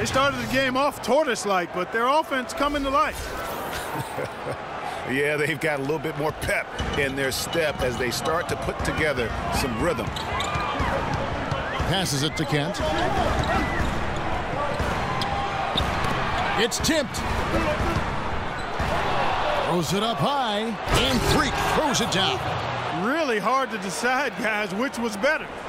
They started the game off tortoise-like, but their offense coming to life. Yeah, they've got a little bit more pep in their step as they start to put together some rhythm. Passes it to Kent. It's tipped. Throws it up high. And Freak throws it down. Really hard to decide, guys, which was better.